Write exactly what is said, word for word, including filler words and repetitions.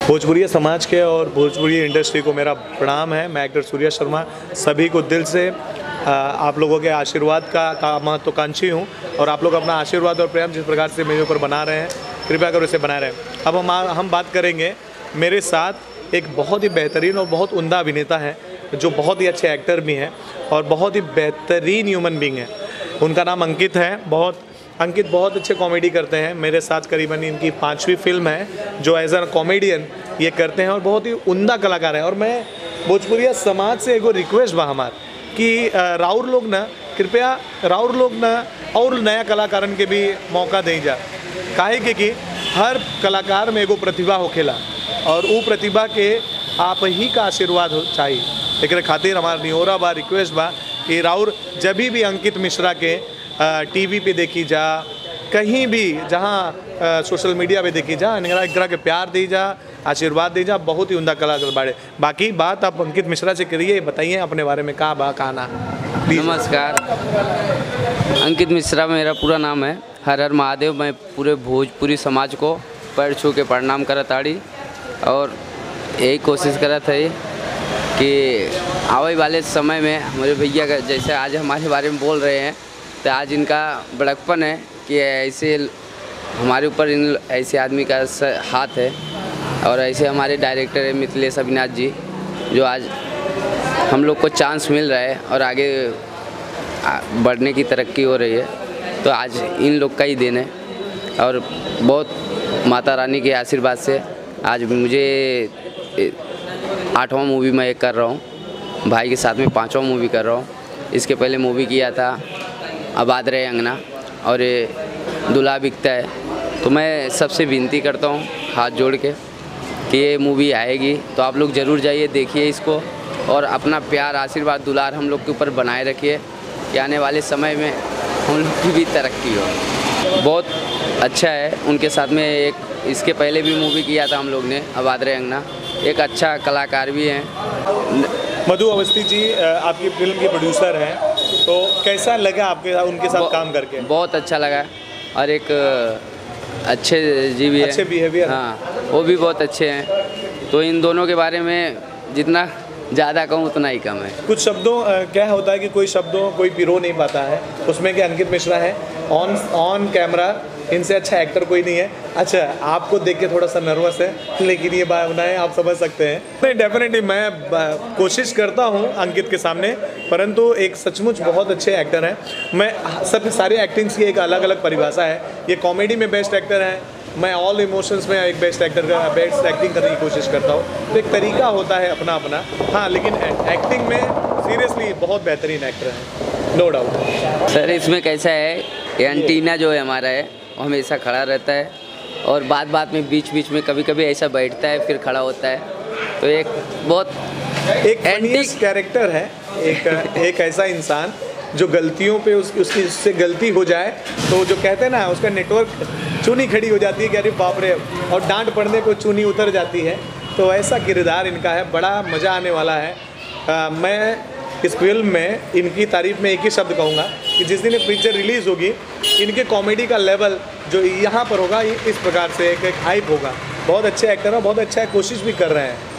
भोजपुरी समाज के और भोजपुरी इंडस्ट्री को मेरा प्रणाम है। मैं एक्टर सूर्या शर्मा सभी को दिल से आप लोगों के आशीर्वाद का, का महत्वाकांक्षी हूँ और आप लोग अपना आशीर्वाद और प्रेम जिस प्रकार से मेरे ऊपर बना रहे हैं, कृपया कर उसे बनाए रहें। अब हम हम बात करेंगे, मेरे साथ एक बहुत ही बेहतरीन और बहुत उम्दा अभिनेता है जो बहुत ही अच्छे एक्टर भी हैं और बहुत ही बेहतरीन ह्यूमन बीइंग है। उनका नाम अंकित है। बहुत अंकित बहुत अच्छे कॉमेडी करते हैं। मेरे साथ करीबन इनकी पांचवी फिल्म है जो एज एन कॉमेडियन ये करते हैं और बहुत ही उम्दा कलाकार हैं। और मैं भोजपुरिया समाज से एगो रिक्वेस्ट बा हमार कि राउर लोग ना कृपया राउर लोग ना और नया कलाकारन के भी मौका दें जा, काहे के कि हर कलाकार में एगो प्रतिभा होखेला और वो प्रतिभा के आप ही का आशीर्वाद हो चाहिए। एक खातिर हमार निहोरा बा, रिक्वेस्ट बा कि राउर जब भी अंकित मिश्रा के टीवी पे देखी जा, कहीं भी जहाँ सोशल मीडिया पे देखी जा, एक तरह के प्यार दी जा, आशीर्वाद दी जा। बहुत ही उम्दा कलाकार बाड़े। बाकी बात आप अंकित मिश्रा से करिए, बताइए अपने बारे में कहाँ बा कहना। नमस्कार, अंकित मिश्रा मेरा पूरा नाम है। हर हर महादेव। मैं पूरे भोजपुरी समाज को पैर छू के प्रणाम करत आड़ी और यही कोशिश करत है कि आवे वाले समय में हमारे भैया का जैसे आज हमारे बारे में बोल रहे हैं, तो आज इनका बड़कपन है कि ऐसे हमारे ऊपर इन ऐसे आदमी का हाथ है और ऐसे हमारे डायरेक्टर है मिथिलेश अविनाश जी, जो आज हम लोग को चांस मिल रहा है और आगे बढ़ने की तरक्की हो रही है। तो आज इन लोग का ही देन है और बहुत माता रानी के आशीर्वाद से आज मुझे आठवां मूवी मैं एक कर रहा हूँ, भाई के साथ में पांचवा मूवी कर रहा हूँ। इसके पहले मूवी किया था आबाद रहे अंगना और ये दूल्हा बिकता है। तो मैं सबसे विनती करता हूँ हाथ जोड़ के कि ये मूवी आएगी तो आप लोग ज़रूर जाइए, देखिए इसको और अपना प्यार आशीर्वाद दुलार हम लोग के ऊपर बनाए रखिए कि आने वाले समय में हम लोग की भी तरक्की हो। बहुत अच्छा है। उनके साथ में एक इसके पहले भी मूवी किया था हम लोग ने आबाद रहे अंगना। एक अच्छा कलाकार भी हैं। मधु अवस्थी जी आपकी फिल्म के प्रोड्यूसर हैं, तो कैसा लगा आपके उनके साथ काम करके? बहुत अच्छा लगा और एक अच्छे जी भी है, अच्छे बिहेवियर। हाँ, वो भी बहुत अच्छे हैं। तो इन दोनों के बारे में जितना ज़्यादा कहूँ उतना ही कम है। कुछ शब्दों क्या होता है कि कोई शब्दों कोई पिरो नहीं पाता है, उसमें क्या अंकित मिश्रा है ऑन ऑन कैमरा इनसे अच्छा एक्टर कोई नहीं है। अच्छा, आपको देख के थोड़ा सा नर्वस है, लेकिन ये भावना है, आप समझ सकते हैं। नहीं, डेफिनेटली मैं कोशिश करता हूँ अंकित के सामने, परंतु एक सचमुच बहुत अच्छे एक्टर हैं। मैं सब सारी एक्टिंग्स की एक अलग अलग परिभाषा है। ये कॉमेडी में बेस्ट एक्टर हैं, मैं ऑल इमोशंस में एक बेस्ट एक्टर का बेस्ट एक्टिंग करने की कोशिश करता हूँ। तो एक तरीका होता है अपना अपना। हाँ, लेकिन एक्टिंग में सीरियसली बहुत बेहतरीन एक्टर हैं, नो डाउट। सर इसमें कैसा है, एंटीना जो है हमारा है वो हमेशा खड़ा रहता है और बात बात में बीच बीच में कभी कभी ऐसा बैठता है फिर खड़ा होता है। तो एक बहुत एक एंटी कैरेक्टर है, एक एक ऐसा इंसान जो गलतियों पे उस, उसकी उससे गलती हो जाए तो जो कहते हैं ना उसका नेटवर्क चुनी खड़ी हो जाती है कि अरे बाप रे, और डांट पड़ने को चुनी उतर जाती है। तो ऐसा किरदार इनका है, बड़ा मज़ा आने वाला है। आ, मैं इस फिल्म में इनकी तारीफ में एक ही शब्द कहूँगा कि जिस दिन ये पिक्चर रिलीज़ होगी, इनके कॉमेडी का लेवल जो यहाँ पर होगा इस प्रकार से एक एक हाइप होगा। बहुत अच्छे एक्टर हैं, बहुत अच्छा कोशिश भी कर रहे हैं।